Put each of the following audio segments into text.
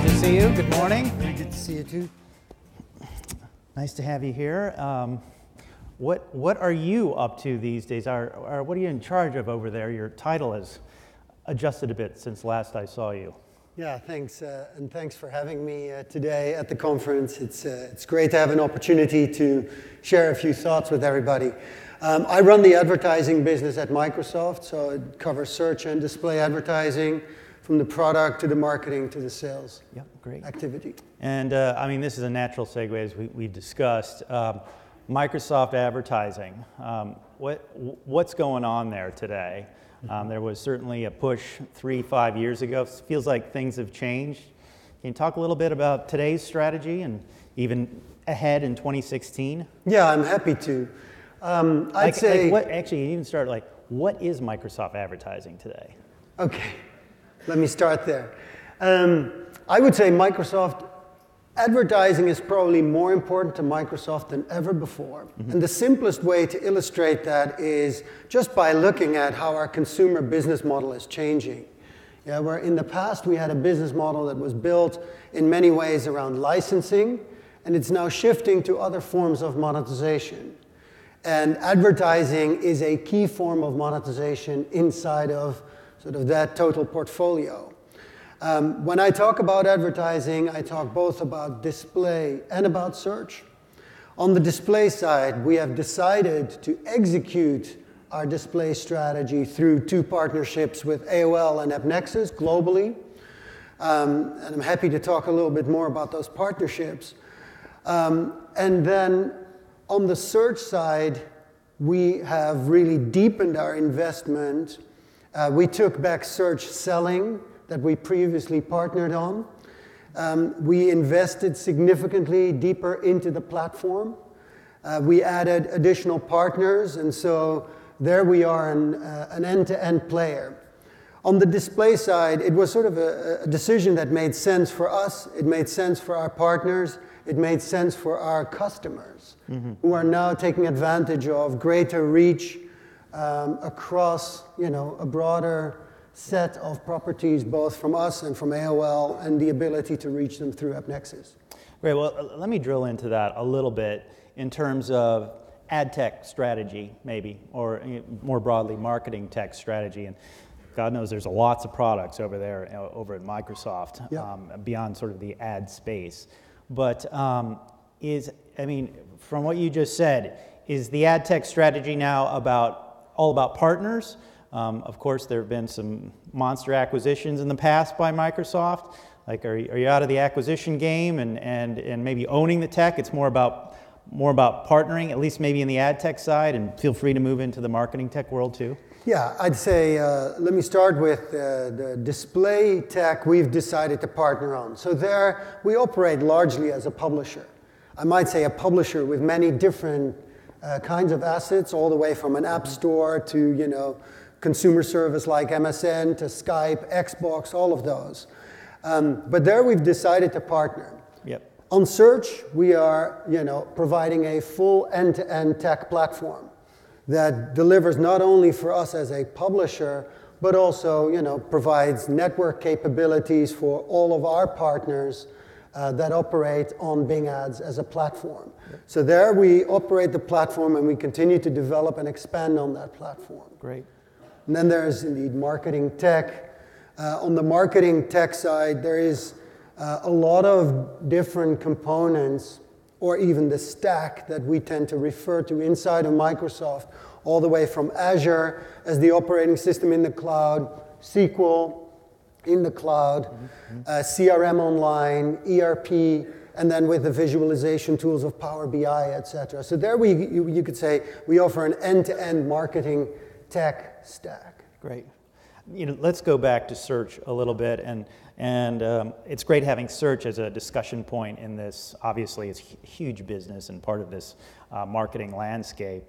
Good to see you. Good morning. Very good to see you too. Nice to have you here. What are you up to these days? What are you in charge of over there? Your title has adjusted a bit since last I saw you. Yeah, thanks, and thanks for having me today at the conference. It's great to have an opportunity to share a few thoughts with everybody. I run the advertising business at Microsoft, so it covers search and display advertising, from the product to the marketing to the sales activity. And I mean, this is a natural segue as we discussed. Microsoft advertising, what's going on there today? There was certainly a push 3-5 years ago. It feels like things have changed. Can you talk a little bit about today's strategy and even ahead in 2016? Yeah, I'm happy to. I'd say... Actually, you even start what is Microsoft advertising today? Okay, let me start there. I would say Microsoft advertising is probably more important to Microsoft than ever before. And the simplest way to illustrate that is just by looking at how our consumer business model is changing. Yeah, where in the past we had a business model that was built in many ways around licensing, and it's now shifting to other forms of monetization. And advertising is a key form of monetization inside of sort of that total portfolio. When I talk about advertising, I talk both about display and about search. On the display side, we have decided to execute our display strategy through 2 partnerships with AOL and AppNexus globally. And I'm happy to talk a little bit more about those partnerships. And then on the search side, we have really deepened our investment. We took back search selling that we previously partnered on. We invested significantly deeper into the platform. We added additional partners, and so there we are an end-to-end player. On the display side, it was sort of a decision that made sense for us, it made sense for our partners, it made sense for our customers, who are now taking advantage of greater reach across a broader set of properties, both from us and from AOL, and the ability to reach them through AppNexus. Great. Well, let me drill into that a little bit in terms of ad tech strategy, maybe, or more broadly, marketing tech strategy. And God knows there's lots of products over there, over at Microsoft, beyond sort of the ad space. But from what you just said, is the ad tech strategy now all about partners? Of course, there have been some monster acquisitions in the past by Microsoft. Are you out of the acquisition game and maybe owning the tech? It's more about partnering, at least maybe in the ad tech side, and feel free to move into the marketing tech world too. Yeah, I'd say, let me start with the display tech we've decided to partner on. So there, we operate largely as a publisher. I might say a publisher with many different kinds of assets, all the way from an app store to, consumer service like MSN, to Skype, Xbox, all of those. But there we've decided to partner. Yep. On search, we are, providing a full end-to-end tech platform that delivers not only for us as a publisher, but also, provides network capabilities for all of our partners that operate on Bing Ads as a platform. Yep. So there we operate the platform and we continue to develop and expand on that platform. Great. And then there's indeed marketing tech. On the marketing tech side, there is a lot of different components, or even the stack that we tend to refer to inside of Microsoft, all the way from Azure as the operating system in the cloud, SQL in the cloud, CRM online, ERP, and then with the visualization tools of Power BI, etc. So there you could say we offer an end-to-end marketing tech stack. Great. Let's go back to search a little bit, and it's great having search as a discussion point in this. Obviously, it's huge business and part of this marketing landscape.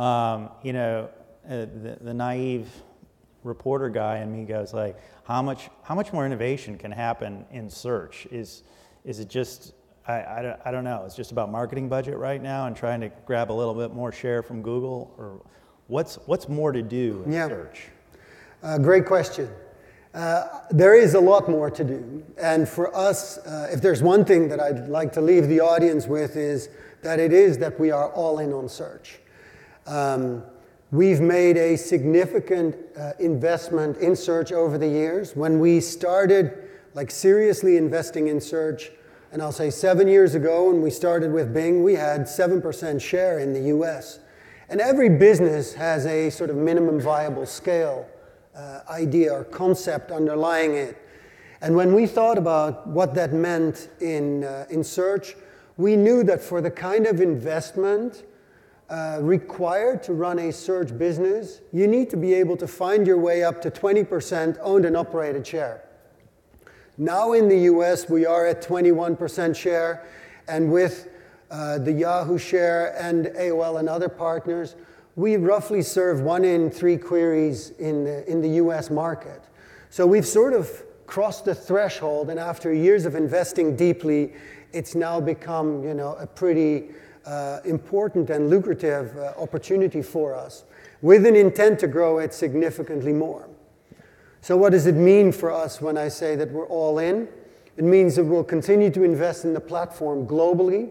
The naive reporter guy in me goes how much more innovation can happen in search? Is it just I don't know. It's just about marketing budget right now and trying to grab a little bit more share from Google, or what's more to do in search? Great question. There is a lot more to do. And for us, if there's one thing that I'd like to leave the audience with is that we are all in on search. We've made a significant investment in search over the years. When we started seriously investing in search, and I'll say 7 years ago when we started with Bing, we had 7% share in the US. And every business has a sort of minimum viable scale idea or concept underlying it. And when we thought about what that meant in search, we knew that for the kind of investment required to run a search business, you need to be able to find your way up to 20% owned and operated share. Now in the US, we are at 21% share, and with the Yahoo share and AOL and other partners, we roughly serve 1 in 3 queries in the US market. So we've sort of crossed the threshold, and after years of investing deeply, it's now become, a pretty important and lucrative opportunity for us, with an intent to grow it significantly more. So what does it mean for us when I say that we're all in? It means that we'll continue to invest in the platform globally,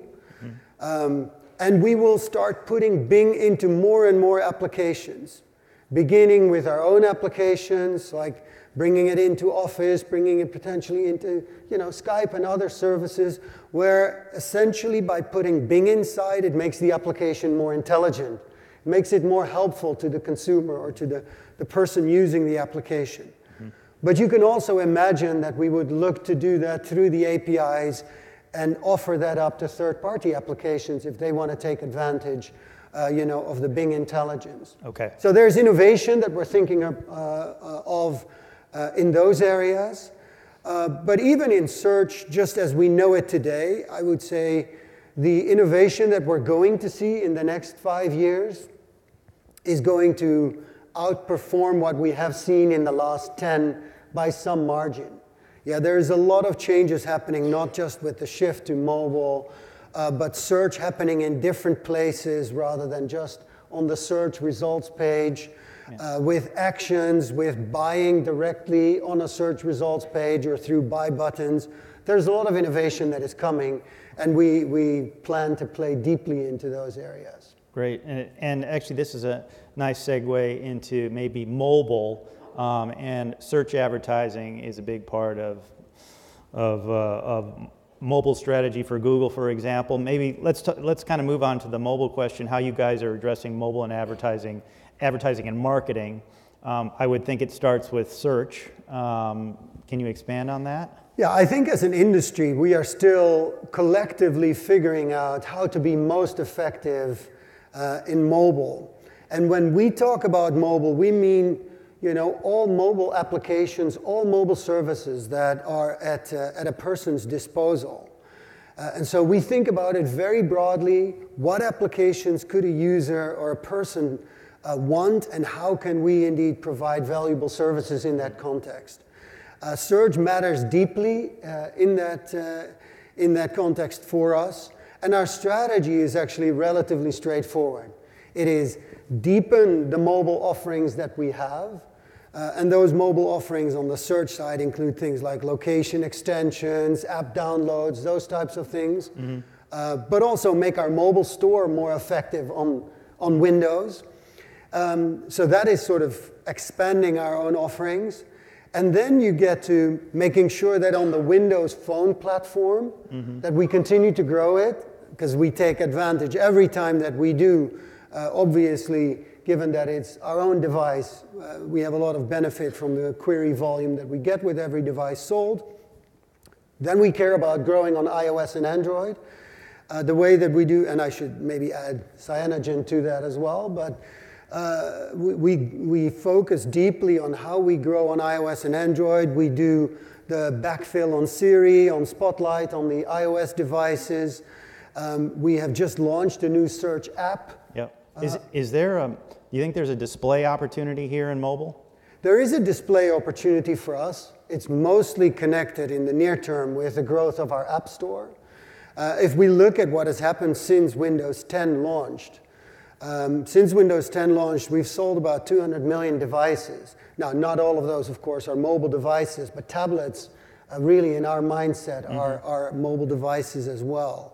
and we will start putting Bing into more and more applications, beginning with our own applications, like bringing it into Office, bringing it potentially into Skype and other services, where essentially by putting Bing inside, it makes the application more intelligent. It makes it more helpful to the consumer or to the person using the application. But you can also imagine that we would look to do that through the APIs and offer that up to third-party applications if they want to take advantage of the Bing intelligence. Okay. So there's innovation that we're thinking of in those areas. But even in search, just as we know it today, I would say the innovation that we're going to see in the next 5 years is going to outperform what we have seen in the last 10 by some margin. Yeah, there's a lot of changes happening, not just with the shift to mobile, but search happening in different places rather than just on the search results page, with actions, with buying directly on a search results page or through buy buttons. There's a lot of innovation that is coming, and we plan to play deeply into those areas. Great, and actually this is a nice segue into maybe mobile, and search advertising is a big part of mobile strategy for Google, for example. Maybe let's kind of move on to the mobile question, how you guys are addressing mobile and advertising and marketing. I would think it starts with search. Can you expand on that? Yeah, I think as an industry, we are still collectively figuring out how to be most effective in mobile. And when we talk about mobile, we mean all mobile applications, all mobile services that are at a person's disposal. And so we think about it very broadly. What applications could a user or a person want, and how can we indeed provide valuable services in that context? Search matters deeply in that context for us, and our strategy is actually relatively straightforward. It is deepen the mobile offerings that we have, and those mobile offerings on the search side include things like location extensions, app downloads, those types of things, but also make our mobile store more effective on Windows. So that is sort of expanding our own offerings. And then you get to making sure that on the Windows Phone platform, that we continue to grow it, because we take advantage every time that we do. Obviously, given that it's our own device, we have a lot of benefit from the query volume that we get with every device sold. Then we care about growing on iOS and Android, the way that we do, and I should maybe add Cyanogen to that as well, but we focus deeply on how we grow on iOS and Android. We do the backfill on Siri, on Spotlight, on the iOS devices. We have just launched a new search app. Yep. Is there do you think there's a display opportunity here in mobile? There is a display opportunity for us. It's mostly connected in the near term with the growth of our App Store. If we look at what has happened since Windows 10 launched, Since Windows 10 launched, we've sold about 200 million devices. Now, not all of those, of course, are mobile devices, but tablets, really in our mindset, are mobile devices as well.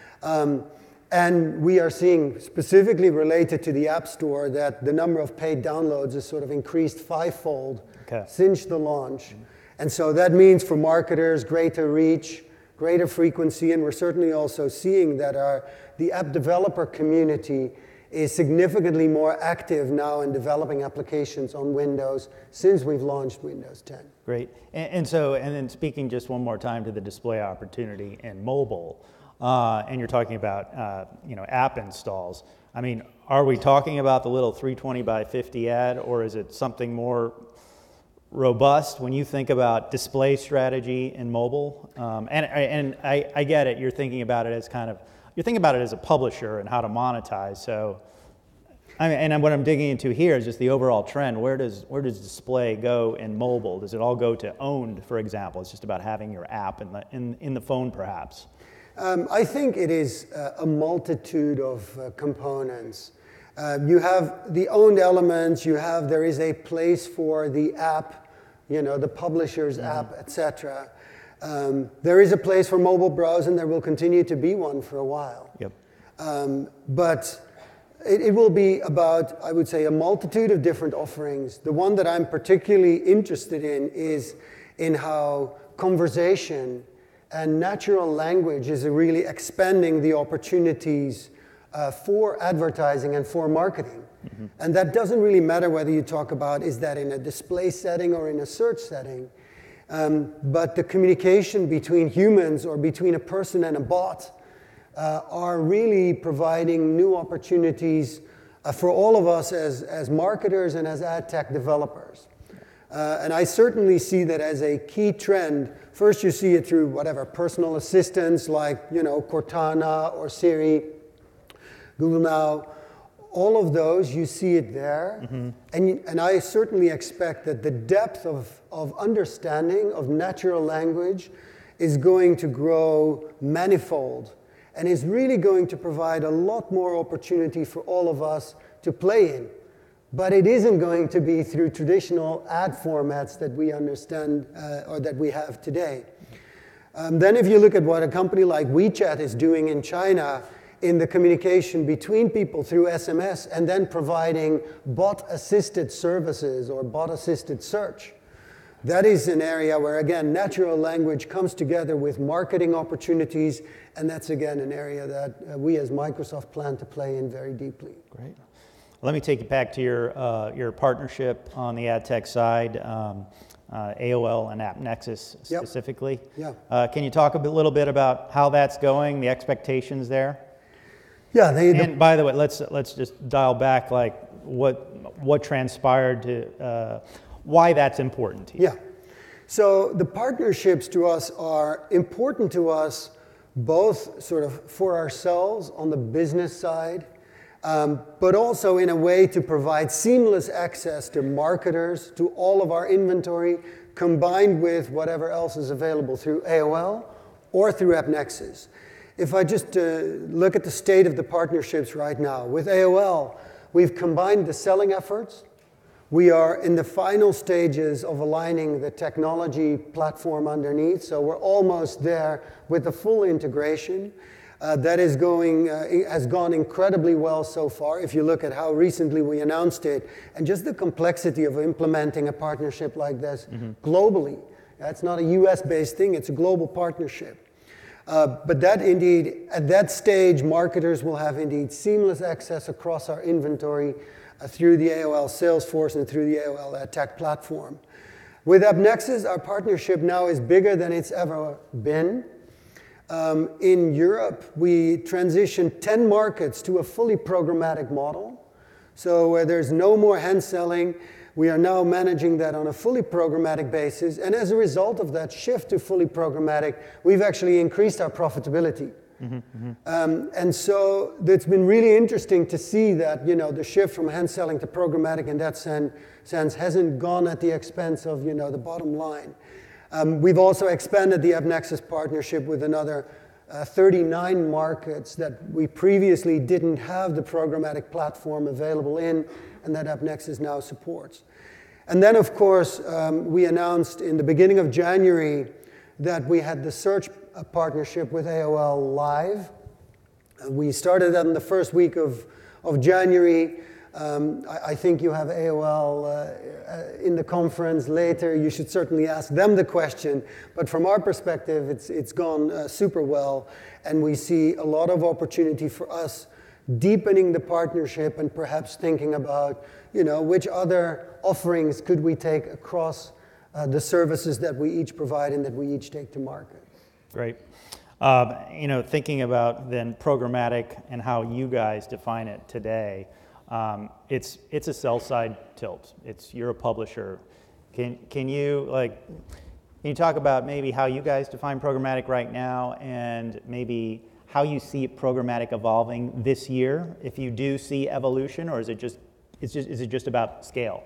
And we are seeing, specifically related to the App Store, that the number of paid downloads has sort of increased fivefold since the launch. And so that means for marketers, greater reach, greater frequency, and we're certainly also seeing that the app developer community is significantly more active now in developing applications on Windows since we've launched Windows 10. Great. And then speaking just one more time to the display opportunity in mobile, and you're talking about app installs. I mean, are we talking about the little 320 by 50 ad, or is it something more robust when you think about display strategy in mobile? And I get it. You're thinking about it as a publisher and how to monetize. So, and what I'm digging into here is just the overall trend. Where does display go in mobile? Does it all go to owned, for example? It's just about having your app in the phone, perhaps. I think it is a multitude of components. You have the owned elements. There is a place for the app, the publisher's app, etc. There is a place for mobile browse, and there will continue to be one for a while. Yep. But it will be about, I would say, a multitude of different offerings. The one that I'm particularly interested in is in how conversation and natural language is really expanding the opportunities for advertising and for marketing. And that doesn't really matter whether you talk about is that in a display setting or in a search setting. But the communication between humans or between a person and a bot are really providing new opportunities for all of us as marketers and as ad tech developers. And I certainly see that as a key trend. First, you see it through personal assistants like Cortana or Siri, Google Now. All of those, you see it there. And I certainly expect that the depth of understanding of natural language is going to grow manifold and is really going to provide a lot more opportunity for all of us to play in. But it isn't going to be through traditional ad formats that we understand or that we have today. Then if you look at what a company like WeChat is doing in China in the communication between people through SMS and then providing bot-assisted services or bot-assisted search, that is an area where, again, natural language comes together with marketing opportunities, and that's, again, an area that we as Microsoft plan to play in very deeply. Great. Let me take you back to your partnership on the ad tech side, AOL and AppNexus specifically. Yep. Can you talk little bit about how that's going, the expectations there? Yeah. And by the way, let's just dial back, like what transpired to why that's important to you. Yeah. So the partnerships to us are important to us, both sort of for ourselves on the business side, but also in a way to provide seamless access to marketers, to all of our inventory, combined with whatever else is available through AOL or through AppNexus. If I just look at the state of the partnerships right now, with AOL, we've combined the selling efforts. We are in the final stages of aligning the technology platform underneath, so we're almost there with the full integration. That is has gone incredibly well so far. If you look at how recently we announced it, and just the complexity of implementing a partnership like this globally. It's not a US-based thing, it's a global partnership. But that indeed, at that stage, marketers will have indeed seamless access across our inventory through the AOL Salesforce and through the AOL Ad Tech platform. With AppNexus, our partnership now is bigger than it's ever been. In Europe, we transitioned 10 markets to a fully programmatic model. So where there's no more hand selling, we are now managing that on a fully programmatic basis. And as a result of that shift to fully programmatic, we've actually increased our profitability. And so it's been really interesting to see that the shift from hand selling to programmatic in that sense hasn't gone at the expense of the bottom line. We've also expanded the AppNexus partnership with another 39 markets that we previously didn't have the programmatic platform available in, and that AppNexus now supports. And then, of course, we announced in the beginning of January that we had the search partnership with AOL Live. We started that in the first week of January. I think you have AOL in the conference later. You should certainly ask them the question. But from our perspective, it's gone super well. And we see a lot of opportunity for us deepening the partnership and perhaps thinking about, which other offerings could we take across the services that we each provide and that we each take to market. Great. Thinking about then programmatic and how you guys define it today, it's a sell-side tilt. You're a publisher. Can you talk about maybe how you guys define programmatic right now, and maybe how you see programmatic evolving this year? If you do see evolution, or is it just about scale?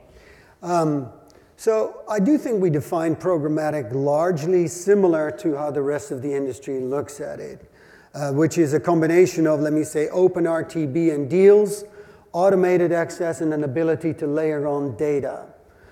So I do think we define programmatic largely similar to how the rest of the industry looks at it, which is a combination of, let me say, open RTB and deals, automated access, and an ability to layer on data.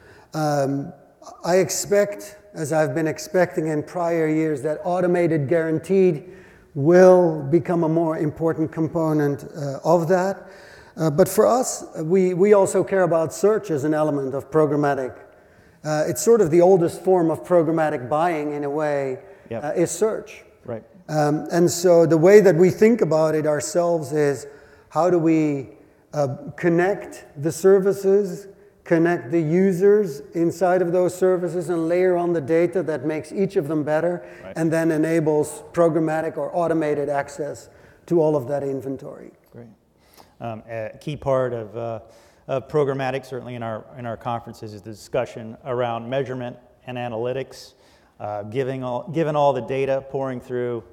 I expect, as I've been expecting in prior years, that automated guaranteed will become a more important component of that. But for us, we also care about search as an element of programmatic. It's sort of the oldest form of programmatic buying, in a way, is search. Right. And so the way that we think about it ourselves is, how do we connect the services, connect the users inside of those services, and layer on the data that makes each of them better, right, and then enables programmatic or automated access to all of that inventory. Great. A key part of programmatic, certainly in our conferences, is the discussion around measurement and analytics. Given all the data pouring through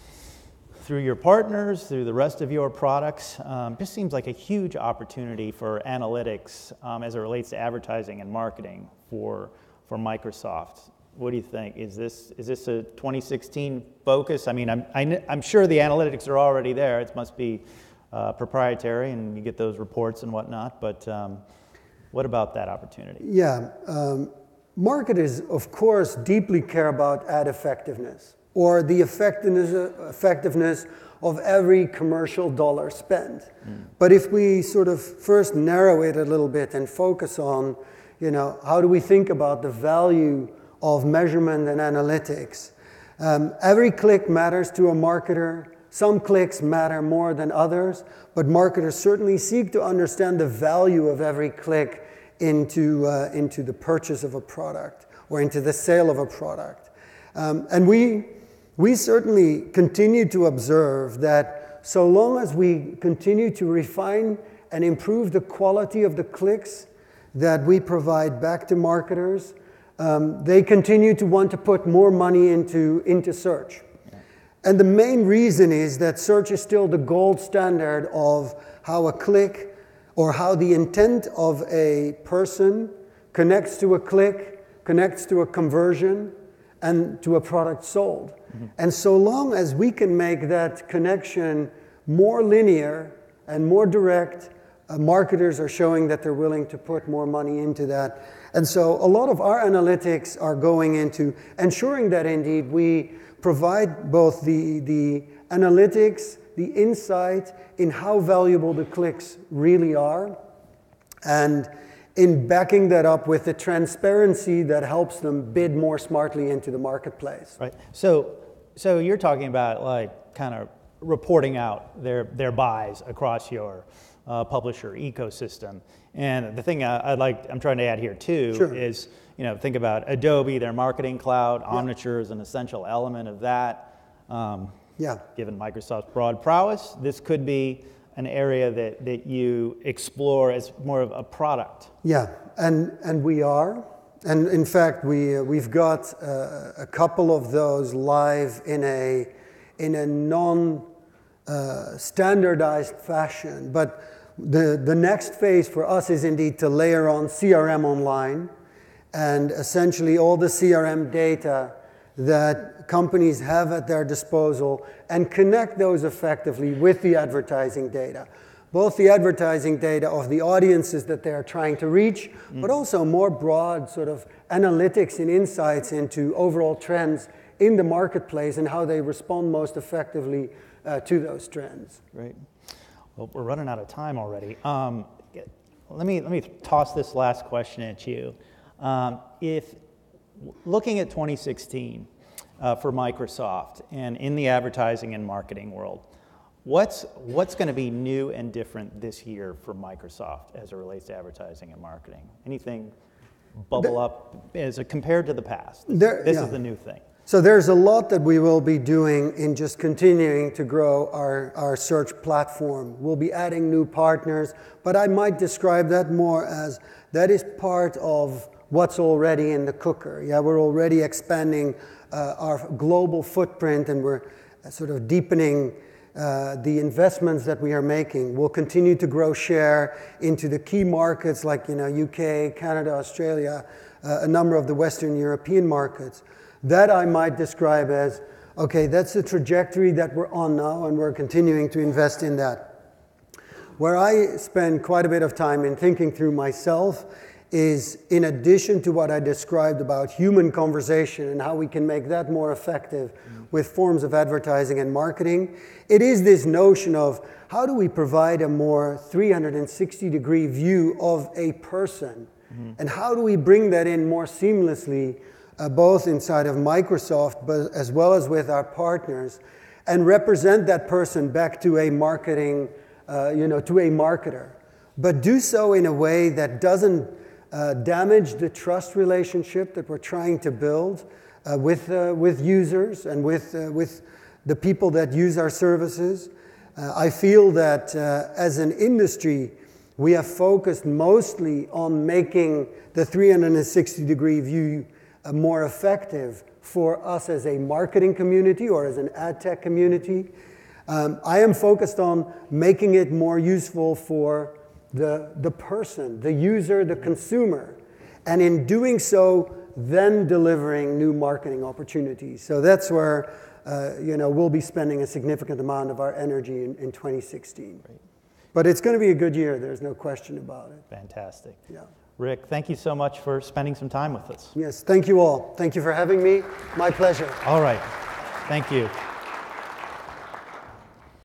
your partners, through the rest of your products, just seems like a huge opportunity for analytics as it relates to advertising and marketing for Microsoft. What do you think? Is this a 2016 focus? I mean, I'm sure the analytics are already there. It must be proprietary, and you get those reports and whatnot, but what about that opportunity? Yeah, marketers, of course, deeply care about ad effectiveness, or the effectiveness of every commercial dollar spent. But if we sort of first narrow it a little bit and focus on, how do we think about the value of measurement and analytics? Every click matters to a marketer. Some clicks matter more than others, but marketers certainly seek to understand the value of every click into the purchase of a product or into the sale of a product. And we certainly continue to observe that so long as we continue to refine and improve the quality of the clicks that we provide back to marketers, they continue to want to put more money into search. And the main reason is that search is still the gold standard of how a click or how the intent of a person connects to a click, connects to a conversion, and to a product sold. Mm-hmm. And so long as we can make that connection more linear and more direct, marketers are showing that they're willing to put more money into that. And so a lot of our analytics are going into ensuring that indeed we provide both the analytics, the insight in how valuable the clicks really are, and in backing that up with the transparency that helps them bid more smartly into the marketplace. Right. So you're talking about kind of reporting out their buys across your publisher ecosystem. And the thing I'm trying to add here too, sure, is think about Adobe, their marketing cloud. Omniture is an essential element of that. Given Microsoft's broad prowess, this could be an area that you explore as more of a product. Yeah, and we are. And in fact, we've got a couple of those live in a non-standardized fashion. But the next phase for us is indeed to layer on CRM online, and essentially all the CRM data that companies have at their disposal and connect those effectively with the advertising data. Both the advertising data of the audiences that they are trying to reach, but also more broad sort of analytics and insights into overall trends in the marketplace and how they respond most effectively to those trends. Great. Well, we're running out of time already. Let me toss this last question at you. If looking at 2016 for Microsoft and in the advertising and marketing world, what's going to be new and different this year for Microsoft as it relates to advertising and marketing? Anything bubble up as compared to the past? This is the new thing. So there's a lot that we will be doing in just continuing to grow our search platform. We'll be adding new partners, but I might describe that more as that is part of what's already in the cooker. Yeah, we're already expanding our global footprint, and we're sort of deepening the investments that we are making. We'll continue to grow share into the key markets like UK, Canada, Australia, a number of the Western European markets. That I might describe as, okay, that's the trajectory that we're on now, and we're continuing to invest in that. Where I spend quite a bit of time in thinking through myself is, in addition to what I described about human conversation and how we can make that more effective with forms of advertising and marketing, it is this notion of how do we provide a more 360-degree view of a person, and how do we bring that in more seamlessly both inside of Microsoft, but as well as with our partners, and represent that person back to a marketing, to a marketer. But do so in a way that doesn't damage the trust relationship that we're trying to build with users and with the people that use our services. I feel that as an industry, we have focused mostly on making the 360-degree view more effective for us as a marketing community or as an ad tech community. I am focused on making it more useful for the person, the user, the consumer, and in doing so, then delivering new marketing opportunities. So that's where we'll be spending a significant amount of our energy in 2016. Great. But it's going to be a good year. There's no question about it. Fantastic. Yeah. Rick, thank you so much for spending some time with us. Yes, thank you all. Thank you for having me. My pleasure. All right. Thank you.